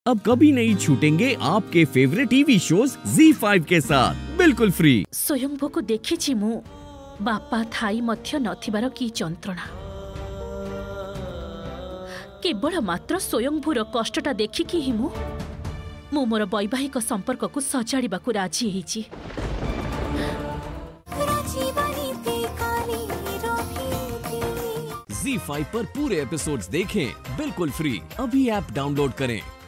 अब कभी नहीं छूटेंगे आपके फेवरेट टीवी शोज ZEE5 के साथ बिल्कुल फ्री। स्वयंभू को देखिछि मु बापा थाई मध्य नथिबार की जंत्रणा। केवल मात्र स्वयंभूर कष्टटा देखिकी ही मु मोर वैवाहिक संपर्क को सजाड़िबाकु राजी हेछि। ZEE5 पर पूरे एपिसोड्स देखें बिल्कुल फ्री। अभी ऐप डाउनलोड करें।